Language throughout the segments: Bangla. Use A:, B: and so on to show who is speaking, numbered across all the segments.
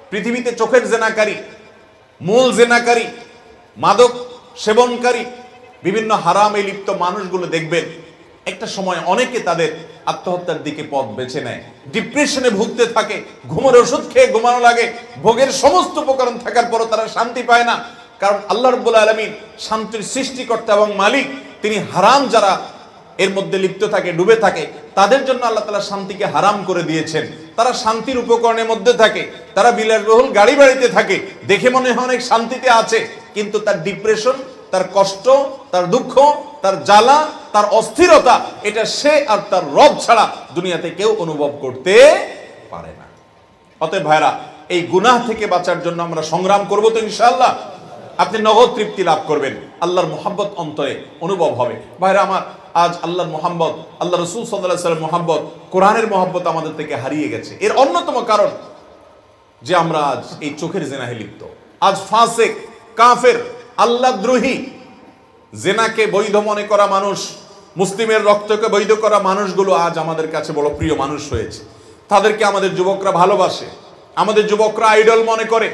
A: পৃথিবীতে চোখের জেনাকারী, মূল জেনাকারী, মাদক সেবনকারী, বিভিন্ন হারামে লিপ্ত মানুষগুলো দেখবেন একটা সময় অনেকে তাদের আত্মহত্যার দিকে পথ বেছে নেয়, ডিপ্রেশনে ভুগতে থাকে, ঘুমের ওষুধ খেয়ে ঘুমানো লাগে, ভোগের সমস্ত উপকরণ থাকার পরও তারা শান্তি পায় না। কারণ আল্লাহ রাব্বুল আলামিন শান্তির সৃষ্টিকর্তা এবং মালিক, তিনি হারাম যারা এর মধ্যে লিপ্ত থাকে, ডুবে থাকে, তাদের জন্য আল্লাহ তাআলা শান্তিকে হারাম করে দিয়েছেন। তারা শান্তির উপকরণের মধ্যে থাকে, তারা বিলাসবহুল গাড়ি বাড়িতে থাকে, দেখে মনে হয় অনেক শান্তিতে আছে, কিন্তু তার ডিপ্রেশন, তার কষ্ট, তার দুঃখ, তার জ্বালা, তার অস্থিরতা, এটা সে আর তার রব ছাড়া দুনিয়াতে কেউ অনুভব করতে পারে না। অতএব ভাইরা, এই গুনাহ থেকে বাঁচার জন্য আমরা সংগ্রাম করব তো ইনশাআল্লাহ। আপনি নগদ তৃপ্তি লাভ করবেন, আল্লাহর মোহাব্বত অন্তরে অনুভব হবে। ভাইরা আমার, আজ আল্লাহর মোহাব্বত, আল্লাহ রাসূল সাল্লাল্লাহু আলাইহি ওয়াসাল্লাম মোহাব্বত, কোরআনের মোহাব্বত আমাদের থেকে হারিয়ে গেছে। এর অন্যতম কারণ যে আমরা আজ এই চোখের জিনাহে লিপ্ত। আজ ফাসিক, কাফের, আল্লাহদ্রোহী, জেনাকে বৈধ মনে করা মানুষ, মুসলিমের রক্তকে বৈধ করা মানুষগুলো আজ আমাদের কাছে বড় প্রিয় মানুষ হয়েছে। তাদেরকে আমাদের যুবকরা ভালোবাসে, আমাদের যুবকরা আইডল মনে করে।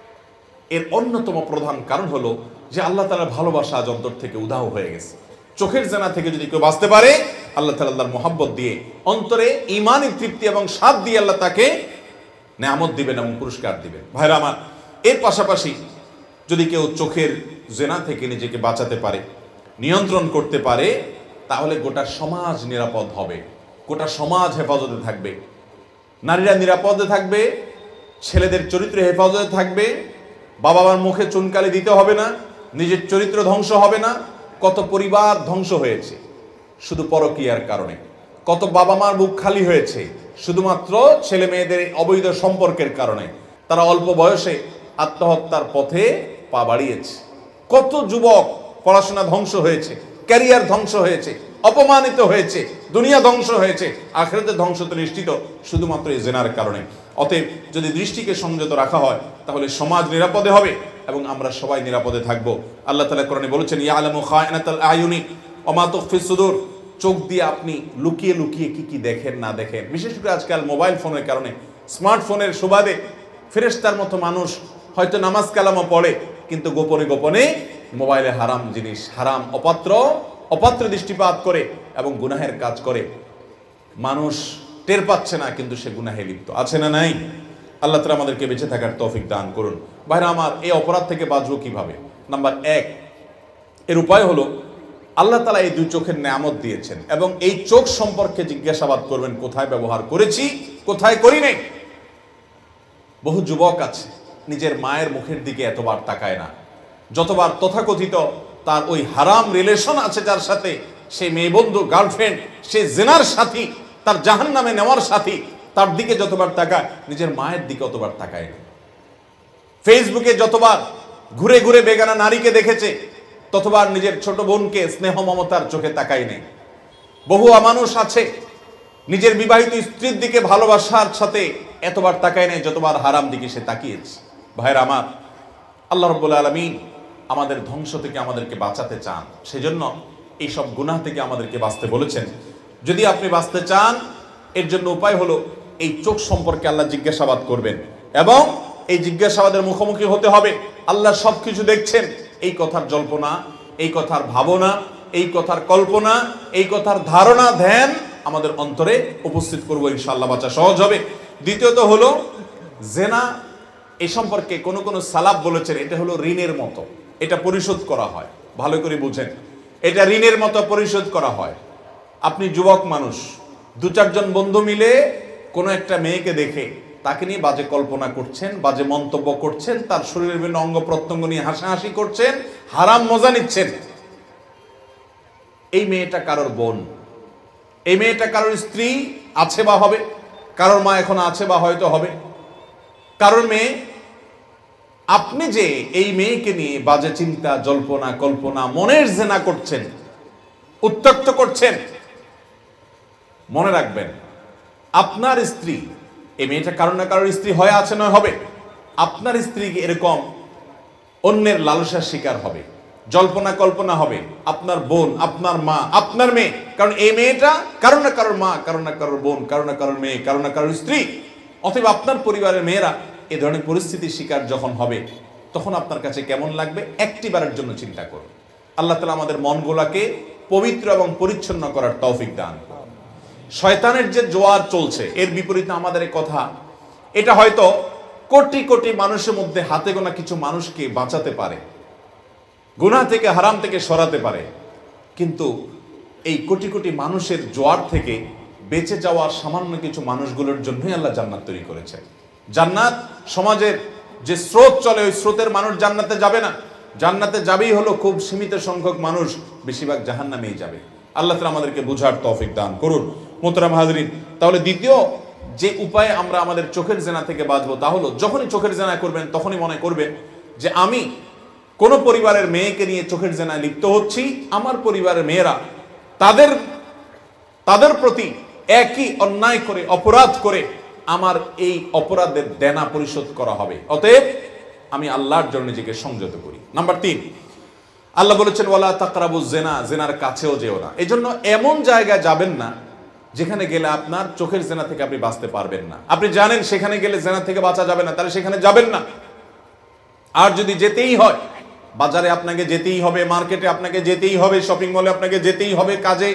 A: এর অন্যতম প্রধান কারণ হলো যে আল্লাহ তাআলার ভালোবাসা আজ অন্তর থেকে উধাও হয়ে গেছে। চোখের জেনা থেকে যদি কেউ বাঁচতে পারে, আল্লাহ তাআলা আল্লাহর মোহাব্বত দিয়ে অন্তরে ঈমানি তৃপ্তি এবং স্বাদ দিয়ে আল্লাহ তাকে নেয়ামত দিবেন এবং পুরস্কার দিবেন। ভাইরা আমার, এর পাশাপাশি যদি কেউ চোখের জেনা থেকে নিজেকে বাঁচাতে পারে, নিয়ন্ত্রণ করতে পারে, তাহলে গোটা সমাজ নিরাপদ হবে, গোটা সমাজ হেফাজতে থাকবে। নারীরা নিরাপদে থাকবে, ছেলেদের চরিত্র হেফাজতে থাকবে, বাবা মার মুখে চুনকালি দিতে হবে না, নিজের চরিত্র ধ্বংস হবে না। কত পরিবার ধ্বংস হয়েছে শুধু পরকীয়ার কারণে, কত বাবা মার মুখ খালি হয়েছে শুধুমাত্র ছেলে মেয়েদের অবৈধ সম্পর্কের কারণে। তারা অল্প বয়সে আত্মহত্যার পথে পা বাড়িয়েছে। কত যুবক পড়াশোনা ধ্বংস হয়েছে, ক্যারিয়ার ধ্বংস হয়েছে, অপমানিত হয়েছে, দুনিয়া ধ্বংস হয়েছে, আখিরাতের ধ্বংস তো নিশ্চিত শুধুমাত্র এই জিনার কারণে। অতএব যদি দৃষ্টিকে সংযত রাখা হয়, তাহলে সমাজ নিরাপদে হবে এবং আমরা সবাই নিরাপদে থাকব। আল্লাহ তাআলা কোরআনে বলেছেন, ইয়ালামু খায়িনাতাল আয়ুনি ওয়া মা তুখফিস সুদূর। চোখ দিয়ে আপনি লুকিয়ে লুকিয়ে কি কি দেখেন না দেখেন। বিশেষ করে আজকাল মোবাইল ফোনের কারণে, স্মার্টফোনের সুবাদে ফেরেশতার মতো মানুষ হয়তো নামাজ কালামও পড়ে, কিন্তু গোপনে গোপনে মোবাইলে হারাম জিনিস, হারাম অপাত্র দৃষ্টিপাত করে এবং গুনাহের কাজ করে। মানুষ টের পাচ্ছে না, কিন্তু সে গুনাহে লিপ্ত আছে না নাই? আল্লাহ তাআলা আমাদেরকে বেঁচে থাকার তৌফিক দান করুন। ভাইরা আমার, এই অপরাধ থেকে বাঁচবো কিভাবে? নাম্বার 1, এর উপায় হলো আল্লাহ তাআলা এই দুই চোখের নেয়ামত দিয়েছেন এবং এই চোখ সম্পর্কে জিজ্ঞাসাবাদ করবেন, কোথায় ব্যবহার করেছি, কোথায় করি নাই। বহু যুবক আছে নিজের মায়ের মুখের দিকে এতবার তাকায় না, যতবার তথাকথিত তার ওই হারাম রিলেশন আছে যার সাথে, সে মেয়ে বন্ধু, গার্লফ্রেন্ড, সে জেনার সাথী, তার জাহান্নামে নেওয়ার সাথী, তার দিকে যতবার তাকায়, নিজের মায়ের দিকে অতবার তাকায় না। ফেসবুকে যতবার ঘুরে ঘুরে বেগানা নারীকে দেখেছে, ততবার নিজের ছোট বোনকে স্নেহ মমতার চোখে তাকায় নেই। বহু মানুষ আছে নিজের বিবাহিত স্ত্রীর দিকে ভালোবাসার সাথে এতবার তাকায় নেই যতবার হারাম দিকে সে তাকিয়েছে। ভাইরা আমার, আল্লাহ রাব্বুল আলামিন আমাদের ধ্বংস থেকে আমাদেরকে বাঁচাতে চান, সেজন্য এইসব গুনাহ থেকে আমাদেরকে বাঁচতে বলেছেন। যদি আপনি বাঁচতে চান, এর জন্য উপায় হলো এই চোখ সম্পর্কে আল্লাহ জিজ্ঞাসাবাদ করবেন এবং এই জিজ্ঞাসাবাদের মুখোমুখি হতে হবে। আল্লাহ সবকিছু দেখছেন। এই কথার জল্পনা, এই কথার ভাবনা, এই কথার কল্পনা, এই কথার ধারণা, ধ্যান আমাদের অন্তরে উপস্থিত করবো, ইনশাআল্লাহ বাঁচা সহজ হবে। দ্বিতীয়ত হলো জেনা, এই সম্পর্কে কোন কোন সালাফ বলেছেন এটা হলো ঋণের মতো, এটা পরিশোধ করা হয়। ভালো করে বুঝেন, এটা ঋণের মতো পরিশোধ করা হয়। আপনি যুবক মানুষ, 2-4 জন বন্ধু মিলে কোনো একটা মেয়েকে দেখে তাকে নিয়ে বাজে কল্পনা করছেন, বাজে মন্তব্য করছেন, তার শরীরের বিভিন্ন অঙ্গ প্রত্যঙ্গ নিয়ে হাসাহাসি করছেন, হারাম মজা নিচ্ছেন। এই মেয়েটা কারোর বোন, এই মেয়েটা কারোর স্ত্রী আছে বা হবে, কারোর মা এখন আছে বা হয়তো হবে, কারোর মেয়ে। আপনি যে এই মেয়েকে নিয়ে বাজে চিন্তা, জল্পনা, কল্পনা, মনের জেনা করছেন, উত্ত্যক্ত করছেন, মনে রাখবেন আপনার স্ত্রী, এই মেয়েটা কারো না কারোর স্ত্রী হয়ে আছে, নয় হবে, আপনার স্ত্রী এরকম অন্যের লালসার শিকার হবে, জল্পনা কল্পনা হবে, আপনার বোন, আপনার মা, আপনার মেয়ে। কারণ এই মেয়েটা কারো না কারোর মা, কারো না কারোর বোন, কারো না কারোর মেয়ে, কারো না কারোর স্ত্রী। অতএব আপনার পরিবারের মেয়েরা এ ধরনের পরিস্থিতির শিকার যখন হবে তখন আপনার কাছে কেমন লাগবে একটিবারের জন্য চিন্তা করুন। আল্লাহ তাআলা আমাদের মনগুলাকে পবিত্র এবং পরিচ্ছন্ন করার তৌফিক দান করুন। শয়তানের যে জোয়ার চলছে এর বিপরীতে আমাদের এই কথা, এটা হয়তো কোটি কোটি মানুষের মধ্যে হাতে গোনা কিছু মানুষকে বাঁচাতে পারে, গুনাহ থেকে হারাম থেকে সরাতে পারে, কিন্তু এই কোটি কোটি মানুষের জোয়ার থেকে বেঁচে যাওয়ার সামান্য কিছু মানুষগুলোর জন্যই আল্লাহ জান্নাত তৈরি করেছে। জান্নাত সমাজের যে স্রোত চলে ওই স্রোতের মানুষ জান্নাতে যাবে না, জান্নাতে যাবেই হলো খুব সীমিত সংখ্যক মানুষ, বেশিরভাগ জাহান্নামেই যাবে। আল্লাহ তাআলা আমাদেরকে বুঝার তৌফিক দান করুন। মোহতারাম হাজরিন, তাহলে দ্বিতীয় যে উপায়ে আমরা আমাদের চোখের জেনা থেকে বাঁচবো তা হলো যখনই চোখের জেনা করবেন তখনই মনে করবেন যে আমি কোন পরিবারের মেয়েকে নিয়ে চোখের জেনায় লিপ্ত হচ্ছি, আমার পরিবারের মেয়েরা তাদের প্রতি একই অন্যায় করে অপরাধ করে আমার এই অপরাধের দেনা পরিশোধ করা হবে, অতএব আমি আল্লাহর জন্য নিজেকে সংযত করি। নাম্বার 3, আল্লাহ বলেছেন ওয়ালা তাকরাবুজ জিনা, জিনার কাছেও যেও না। এজন্য এমন জায়গায় যাবেন না যেখানে গেলে আপনার চোখের জেনা থেকে আপনি বাঁচতে পারবেন না। আপনি জানেন সেখানে গেলে জেনা থেকে বাঁচা যাবে না, তাহলে সেখানে যাবেন না। আর যদি যেতেই হয়, বাজারে আপনাকে যেতেই হবে, মার্কেটে আপনাকে যেতেই হবে, শপিং মলে আপনাকে যেতেই হবে কাজে,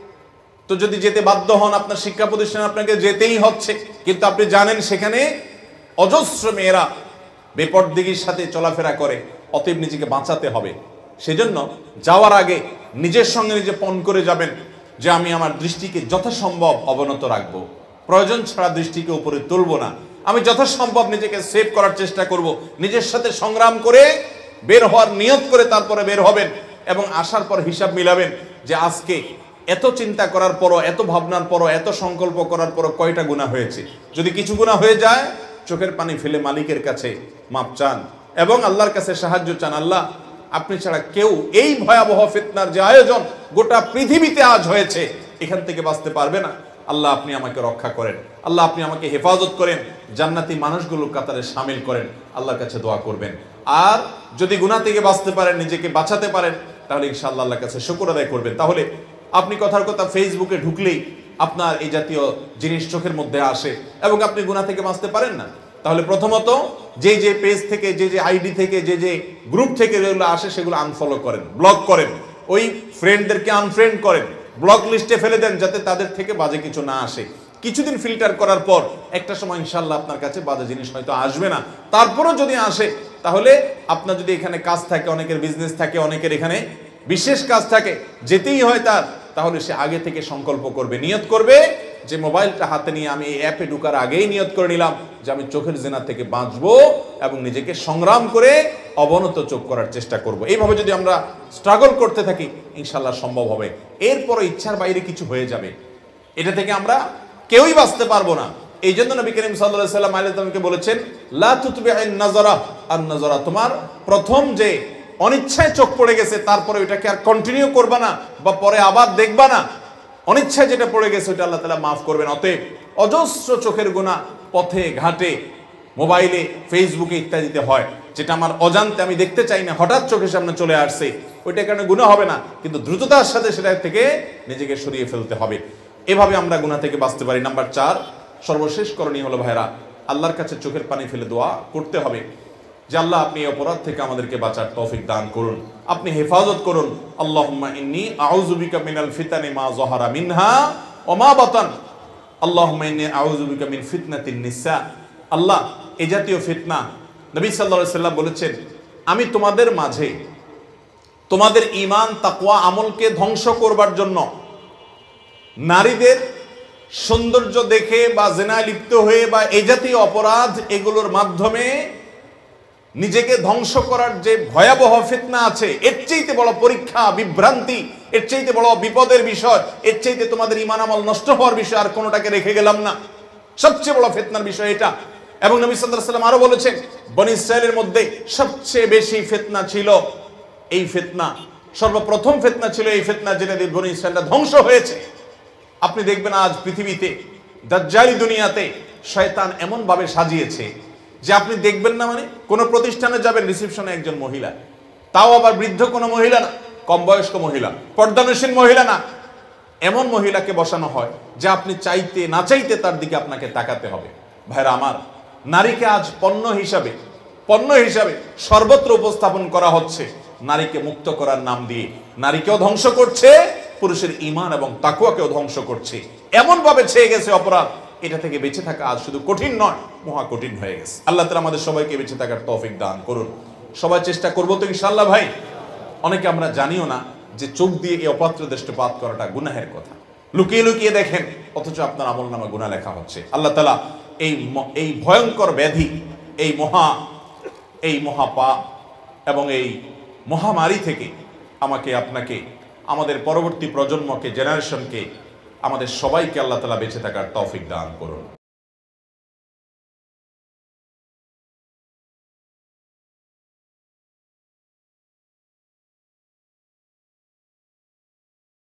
A: তো যদি যেতে বাধ্য হন আপনার শিক্ষা প্রতিষ্ঠানে আপনাকে যেতেই হচ্ছে, কিন্তু আপনি জানেন সেখানে অজস্র মেয়েরা বেপরদিগির সাথে চলাফেরা করে, অতএব নিজেকে বাঁচাতে হবে। সেজন্য যাওয়ার আগে নিজের সঙ্গে নিজে পণ করে যাবেন যে আমি আমার দৃষ্টিকে যথাসম্ভব অবনত রাখবো, প্রয়োজন ছাড়া দৃষ্টিকে উপরে তুলব না, আমি যথাসম্ভব নিজেকে সেভ করার চেষ্টা করব, নিজের সাথে সংগ্রাম করে বের হওয়ার নিয়ত করে তারপরে বের হবেন এবং আসার পর হিসাব মিলাবেন যে আজকে এত চিন্তা করার পরও, এত ভাবনার পরও, এত সংকল্প করার পরও কয়টা গুনাহ হয়েছে। যদি কিছু গুনাহ হয়ে যায় চোখের পানি ফেলে মালিকের কাছে মাপ চান এবং আল্লাহর কাছে সাহায্য চান। আল্লাহ, আপনি ছাড়া কেউ এই ভয়াবহ ফিতনার যে আয়োজন গোটা পৃথিবীতে আজ হয়েছে এখান থেকে বাঁচতে পারবে না। আল্লাহ আপনি আমাকে রক্ষা করেন, আল্লাহ আপনি আমাকে হেফাজত করেন, জান্নাতি মানুষগুলোর কাতারে শামিল করেন। আল্লাহর কাছে দোয়া করবেন। আর যদি গুনাহ থেকে বাঁচতে পারেন, নিজেকে বাঁচাতে পারেন, তাহলে ইনশাআল্লাহ আল্লাহর কাছে শুকর আদায় করবেন। তাহলে আপনি কথার কথা ফেসবুকে ঢুকলেই আপনার এই জাতীয় জিনিস চোখের মধ্যে আসে এবং আপনি গুনাহ থেকে বাঁচতে পারেন না, তাহলে প্রথমত যে যে পেজ থেকে, যে যে আইডি থেকে, যে যে গ্রুপ থেকে যেগুলো আসে সেগুলো আনফলো করেন, ব্লক করেন, ওই ফ্রেন্ডদেরকে আনফ্রেন্ড করেন, ব্লক লিস্টে ফেলে দেন যাতে তাদের থেকে বাজে কিছু না আসে। কিছুদিন ফিল্টার করার পর একটা সময় ইনশাআল্লাহ আপনার কাছে বাজে জিনিস হয়তো আসবে না, তারপরও যদি আসে তাহলে আপনার যদি এখানে কাজ থাকে, অনেকের বিজনেস থাকে, অনেকের এখানে বিশেষ কাজ থাকে, যেতেই হয় তার, তাহলে সে আগে থেকে সংকল্প করবে, নিয়ত করবে যে মোবাইলটা হাতে নিয়ে আমি এই অ্যাপে ঢোকার আগেই নিয়ত করে নিলাম যে আমি চোখের জেনা থেকে বাঁচবো এবং নিজেকে সংগ্রাম করে অবনত চোখ করার চেষ্টা করব। এইভাবে যদি আমরা স্ট্রাগল করতে থাকি ইনশাআল্লাহ সম্ভব হবে। এরপরও ইচ্ছার বাইরে কিছু হয়ে যাবে, এটা থেকে আমরা কেউই বাঁচতে পারবো না। এই জন্য নবী করিম সাল্লাল্লাহু আলাইহি ওয়াসাল্লাম বলেছেন লা তুতবি'আন নাযারা আন নাযারা, তোমার প্রথম যে অনিচ্ছায় চোখ পড়ে গেছে তারপরে ওইটাকে আর কন্টিনিউ করবা না বা পরে আবার দেখবা না, অনিচ্ছায় যেটা পড়ে গেছে ওইটা আল্লাহ তাআলা মাফ করবেন। অতএব অজস্র চোখের গুনাহ পথে ঘাটে, মোবাইলে, ফেসবুকে ইত্যাদিতে হয়, যেটা আমার অজান্তে আমি দেখতে চাই না, হঠাৎ চোখের সামনে চলে আসছে, ওইটার কারণে গুনাহ হবে না, কিন্তু দ্রুততার সাথে সেটা থেকে নিজেকে সরিয়ে ফেলতে হবে। এভাবে আমরা গুনাহ থেকে বাঁচতে পারি। নাম্বার 4, সর্বশেষ করণীয় হলো ভাইরা, আল্লাহর কাছে চোখের পানি ফেলে দোয়া করতে হবে যে আল্লাহ আপনি এই অপরাধ থেকে আমাদেরকে বাঁচার তৌফিক দান করুন, আপনি হেফাজত করুন। আল্লাহুম্মা ইন্নী আউযু বিকা মিনাল ফিতানি মা যাহারা মিনহা ওয়া মা বাতান, আল্লাহুম্মা ইন্নী আউযু বিকা মিন ফিতনাতিন নিসা। আল্লাহ, এই জাতীয় ফিতনা, নবী সাল্লাল্লাহু আলাইহি সাল্লাম বলেছেন আমি তোমাদের মাঝে তোমাদের ঈমান, তাকওয়া, আমলকে ধ্বংস করবার জন্য নারীদের সৌন্দর্য দেখে বা জিনায় লিপ্ত হয়ে বা এই জাতীয় অপরাধ এগুলোর মাধ্যমে নিজেকে ধ্বংস করার যে ভয়াবহ ফিতনা আছে, এর চাইতে বড় পরীক্ষা, বিভ্রান্তি, এর চাইতে বড় বিপদের বিষয়, এর চাইতে তোমাদের ঈমান আমল নষ্ট হওয়ার বিষয় আর কোনোটাকে রেখে গেলাম না। সবচেয়ে বড় ফিতনার বিষয় এটা। এবং নবী সাল্লাল্লাহু আলাইহি ওয়াসাল্লাম আরো বলেছেন বনী ইসরাইলের মধ্যে সবচেয়ে বেশি ফিতনা ছিল এই ফিতনা, সর্বপ্রথম ফিতনা ছিল এই ফিতনা, যেটা দিয়ে বনী ইসরাইলরা ধ্বংস হয়েছে। আপনি দেখবেন আজ পৃথিবীতে দাজ্জালি দুনিয়াতে শয়তান এমন ভাবে সাজিয়েছে যে আপনি দেখবেন না, মানে কোন প্রতিষ্ঠানে যাবেন রিসেপশনে একজন মহিলা, তাও আবার বৃদ্ধ কোনো মহিলা না, কম বয়স্ক মহিলা, পর্দানসীন মহিলা না, এমন মহিলাকে বসানো হয় যে আপনি চাইতে না চাইতে তার দিকে আপনাকে তাকাতে হবে। ভাইরা আমার, নারীকে আজ পণ্য হিসাবে সর্বত্র উপস্থাপন করা হচ্ছে। নারীকে মুক্ত করার নাম দিয়ে নারীকেও ধ্বংস করছে, পুরুষের ঈমান এবং তাকওয়াকেও ধ্বংস করছে। এমন ভাবে ছেয়ে গেছে অপরাধ, এটা থেকে বেঁচে থাকা আজ শুধু কঠিন নয়, মহা কঠিন হয়ে গেছে। আল্লাহ তাআলা আমাদের সবাইকে বেঁচে থাকার তৌফিক দান করুন। সবাই চেষ্টা করবো তো ইনশাআল্লাহ ভাই। অনেকে আমরা জানিও না যে চোখ দিয়ে এই অপাত্র দৃষ্টিপাত করাটা গুনাহের কথা। লুকিয়ে লুকিয়ে দেখেন, অথচ আপনার আমলনামা গুনাহ লেখা হচ্ছে। আল্লাহ তাআলা এই ভয়ঙ্কর ব্যাধি, এই মহাপাপ এবং এই মহামারী থেকে আমাকে, আপনাকে, আমাদের পরবর্তী প্রজন্মকে, জেনারেশনকে, আমাদের সবাইকে আল্লাহ তাআলা বেঁচে থাকার তৌফিক দান করুন।